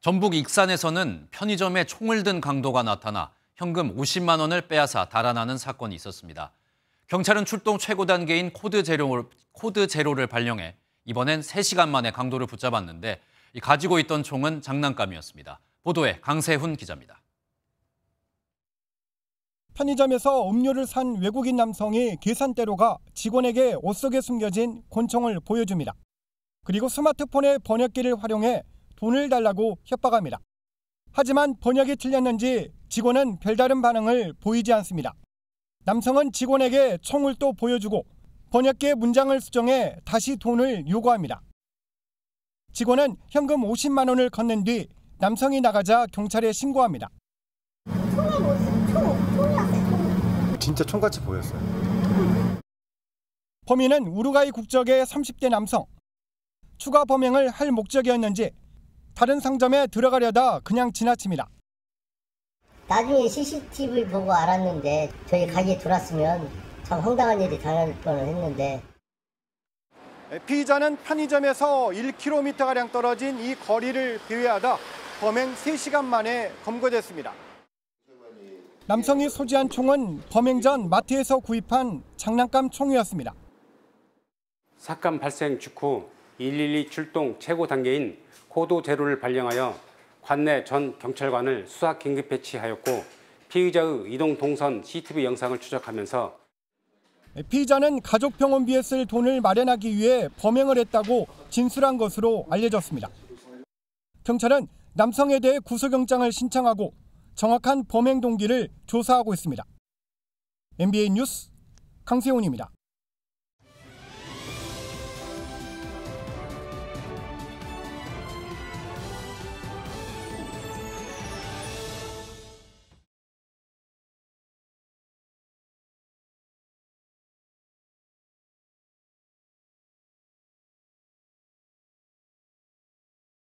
전북 익산에서는 편의점에 총을 든 강도가 나타나 현금 50만 원을 빼앗아 달아나는 사건이 있었습니다. 경찰은 출동 최고 단계인 코드 제로를 발령해 이번엔 3시간 만에 강도를 붙잡았는데 가지고 있던 총은 장난감이었습니다. 보도에 강세훈 기자입니다. 편의점에서 음료를 산 외국인 남성이 계산대로 가 직원에게 옷 속에 숨겨진 권총을 보여줍니다. 그리고 스마트폰의 번역기를 활용해 돈을 달라고 협박합니다. 하지만 번역이 틀렸는지 직원은 별다른 반응을 보이지 않습니다. 남성은 직원에게 총을 또 보여주고 번역기의 문장을 수정해 다시 돈을 요구합니다. 직원은 현금 50만 원을 건넨 뒤 남성이 나가자 경찰에 신고합니다. 진짜 총같이 보였어요. 범인은 우루과이 국적의 30대 남성. 추가 범행을 할 목적이었는지 다른 상점에 들어가려다 그냥 지나칩니다. 나중에 CCTV 보고 알았는데 저희 가게에 들어왔으면 참 황당한 일이 당할 뻔을 했는데. 피의자는 편의점에서 1km가량 떨어진 이 거리를 배회하다 범행 3시간 만에 검거됐습니다. 남성이 소지한 총은 범행 전 마트에서 구입한 장난감 총이었습니다. 사건 발생 직후 112 출동 최고 단계인 코드 제로를 발령하여 관내 전 경찰관을 수사 긴급 배치하였고 피의자의 이동 동선 CCTV 영상을 추적하면서 피의자는 가족 병원비에 쓸 돈을 마련하기 위해 범행을 했다고 진술한 것으로 알려졌습니다. 경찰은 남성에 대해 구속영장을 신청하고 정확한 범행 동기를 조사하고 있습니다. MBA 뉴스 강세훈입니다.